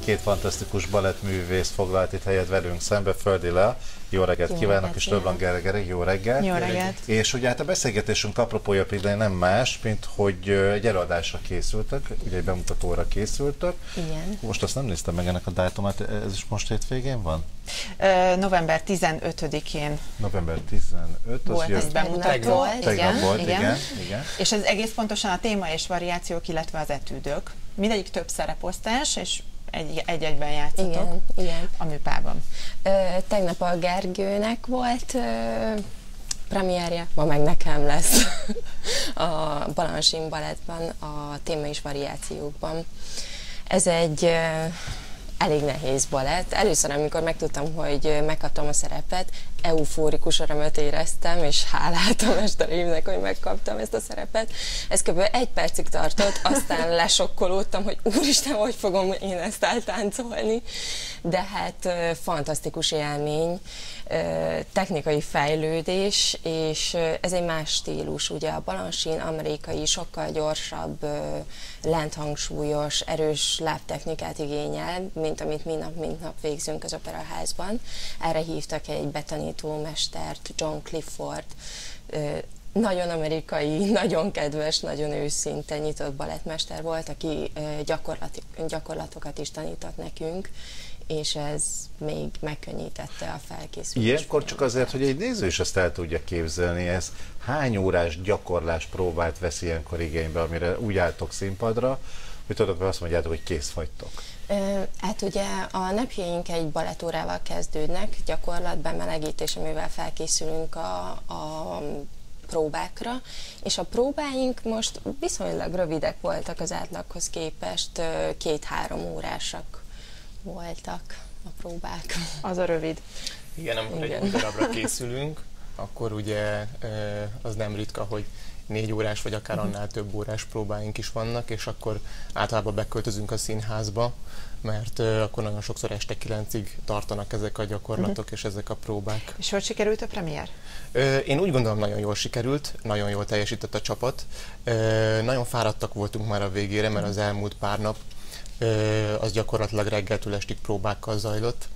két fantasztikus balettművész foglalt itt helyet velünk szembe, Földi Lea. Jó reggelt kívánok, és Többlang Gergely, jó reggelt. Jó reggelt. És ugye hát a beszélgetésünk apropója például nem más, mint hogy egy előadásra készültek, ugye egy bemutatóra készültek. Igen. Most azt nem néztem meg ennek a dátumát, ez is most hétvégén van? November 15-én. November 15, volt egy bemutató. Tegnap volt, igen. És ez egész pontosan a téma és variációk, illetve az etűdök. Mindegyik több szereposztás, és egy-egyben játszatok a műpában. Tegnap a Gergőnek volt premierje, ma meg nekem lesz a Balanchine balettban, a téma és variációkban. Ez egy elég nehéz balett. Először, amikor megtudtam, hogy megkaptam a szerepet, eufórikus örömöt éreztem, és hálát a mestereimnek, hogy megkaptam ezt a szerepet. Ez kb. 1 percig tartott, aztán lesokkolódtam, hogy úristen, hogy fogom én ezt eltáncolni. De hát fantasztikus élmény, technikai fejlődés, és ez egy más stílus. Ugye a Balanchine amerikai, sokkal gyorsabb, lenthangsúlyos, erős lábtechnikát igényel, mint amit mi nap mint nap végzünk az operaházban. Erre hívtak egy betanító mestert, John Clifford, nagyon amerikai, nagyon kedves, nagyon őszinte nyitott balettmester volt, aki gyakorlatokat is tanított nekünk, és ez még megkönnyítette a felkészülést. Ilyenkor csak azért, hogy egy néző is ezt el tudja képzelni, ez hány órás gyakorlás próbát vesz ilyenkor igénybe, amire úgy álltok színpadra, hogy tudok, azt mondjátok, hogy kész vagytok? Hát ugye a napjaink egy balettórával kezdődnek, gyakorlatban melegítés, amivel felkészülünk a próbákra, és a próbáink most viszonylag rövidek voltak az átlaghoz képest, 2-3 órásak voltak a próbák. Az a rövid. Igen, amikor egy új darabra készülünk, akkor ugye az nem ritka, hogy 4 órás vagy akár annál több órás próbáink is vannak, és akkor általában beköltözünk a színházba, mert akkor nagyon sokszor este 9-ig tartanak ezek a gyakorlatok és ezek a próbák. És hogy sikerült a premier? Én úgy gondolom, nagyon jól sikerült, nagyon jól teljesített a csapat. Nagyon fáradtak voltunk már a végére, mert az elmúlt pár nap az gyakorlatilag reggeltől estig próbákkal zajlott.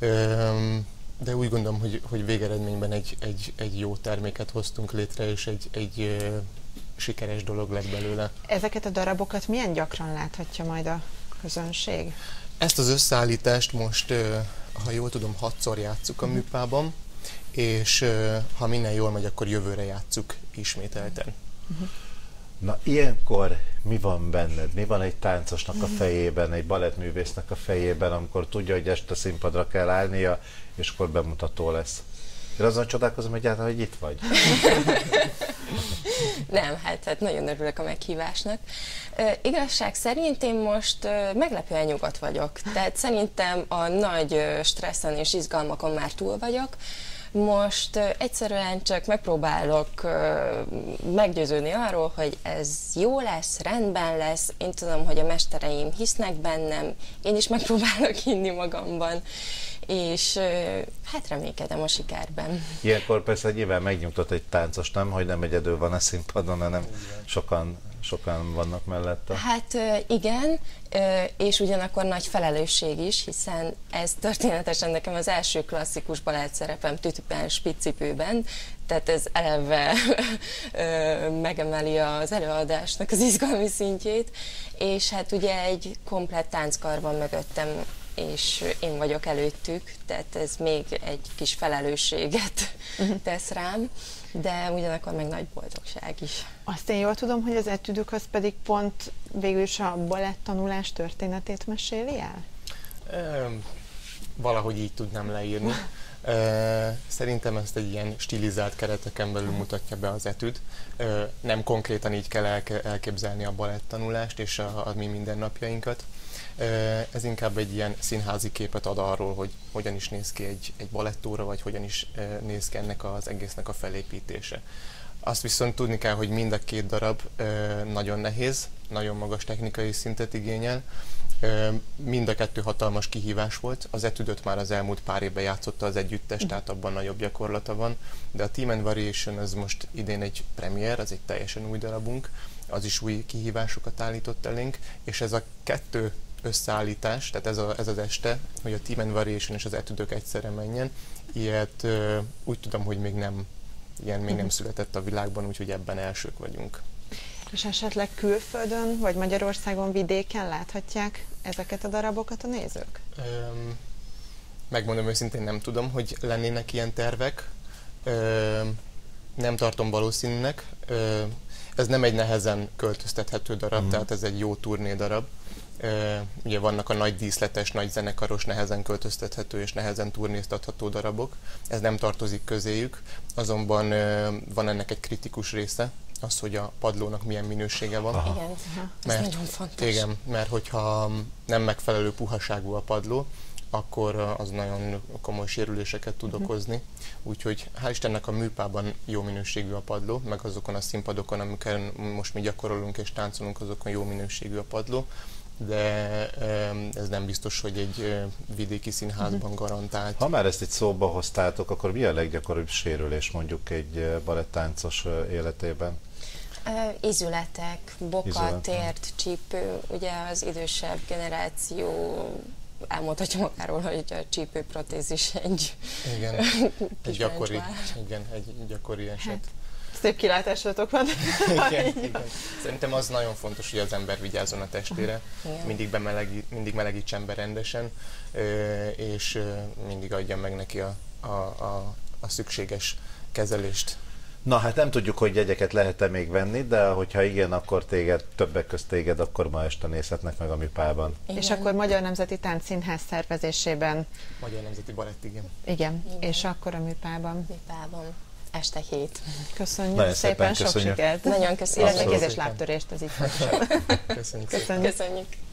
De úgy gondolom, hogy végeredményben egy jó terméket hoztunk létre, és egy sikeres dolog lett belőle. Ezeket a darabokat milyen gyakran láthatja majd a közönség? Ezt az összeállítást most, ha jól tudom, 6-szor játsszuk a műpában, és ha minden jól megy, akkor jövőre játsszuk ismételten. Na, ilyenkor mi van benned? Mi van egy táncosnak a fejében, egy balettművésznek a fejében, amikor tudja, hogy este színpadra kell állnia, és akkor bemutató lesz? Én azon csodálkozom, hogy egyáltalán, hogy itt vagy. Nem, hát nagyon örülök a meghívásnak. Igazság szerint én most meglepően nyugodt vagyok. Tehát szerintem a nagy stresszen és izgalmakon már túl vagyok. Most egyszerűen csak megpróbálok meggyőződni arról, hogy ez jó lesz, rendben lesz. Én tudom, hogy a mestereim hisznek bennem, én is megpróbálok hinni magamban, és hát reménykedem a sikerben. Ilyenkor persze nyilván megnyugtat egy táncos, nem, hogy nem egyedül van a színpadon, hanem sokan vannak mellette. Hát igen, és ugyanakkor nagy felelősség is, hiszen ez történetesen nekem az első klasszikus balett szerepem tütüben, spiccipőben, tehát ez eleve megemeli az előadásnak az izgalmi szintjét, és hát ugye egy komplett tánckar van mögöttem, és én vagyok előttük, tehát ez még egy kis felelősséget tesz rám, de ugyanakkor meg nagy boldogság is. Azt én jól tudom, hogy az etüdök az pedig pont végül is a balettanulás történetét meséli el? Valahogy így tudnám leírni. Szerintem ezt egy ilyen stilizált kereteken belül mutatja be az etüd. Nem konkrétan így kell elképzelni a baletttanulást és a mi mindennapjainkat. Ez inkább egy ilyen színházi képet ad arról, hogy hogyan is néz ki egy balettóra, vagy hogyan is néz ki ennek az egésznek a felépítése. Azt viszont tudni kell, hogy mind a két darab nagyon nehéz, nagyon magas technikai szintet igényel. Mind a kettő hatalmas kihívás volt. Az etüdöt már az elmúlt pár évben játszotta az együttes, tehát abban nagyobb gyakorlata van. De a Team and Variation az most idén egy premier, az egy teljesen új darabunk, az is új kihívásokat állított elénk, és ez a kettő összeállítás, tehát ez az este, hogy a Team and Variation és az etüdök egyszerre menjen, ilyet úgy tudom, hogy még nem született a világban, úgyhogy ebben elsők vagyunk. És esetleg külföldön, vagy Magyarországon vidéken láthatják ezeket a darabokat a nézők? Megmondom őszintén, nem tudom, hogy lennének ilyen tervek. Nem tartom valószínűnek. Ez nem egy nehezen költöztethető darab, tehát ez egy jó turné darab. Ugye vannak a nagy díszletes, nagy zenekaros, nehezen költöztethető és nehezen turnéztatható darabok. Ez nem tartozik közéjük, azonban van ennek egy kritikus része, az, hogy a padlónak milyen minősége van. Aha. Igen, ez nagyon fontos. Igen, mert hogyha nem megfelelő puhaságú a padló, akkor az nagyon komoly sérüléseket tud okozni. Úgyhogy hál' Istennek a műpában jó minőségű a padló, meg azokon a színpadokon, amiken most mi gyakorolunk és táncolunk, azokon jó minőségű a padló, de ez nem biztos, hogy egy vidéki színházban garantált. Ha már ezt itt szóba hoztátok, akkor mi a leggyakoribb sérülés mondjuk egy balettáncos életében? Izületek, boka, tért, csípő, ugye az idősebb generáció elmondhatja magáról, hogy a csípőprotézis egy gyakori eset. Hát, szép kilátásotok van. Igen. Szerintem az nagyon fontos, hogy az ember vigyázzon a testére, mindig melegítsen be rendesen, és mindig adja meg neki a szükséges kezelést. Na hát nem tudjuk, hogy jegyeket lehet-e még venni, de hogyha igen, akkor többek közt téged, akkor ma este nézhetnek meg a műpában. És akkor Magyar Nemzeti Táncszínház szervezésében. Magyar Nemzeti Balett, igen. Igen, és akkor a műpában. Este 7. Köszönjük nagyon szépen, sok sikert. Nagyon köszönjük. Illetve kéz- és lábtörést, ez így fontos. Köszönjük. Köszönjük.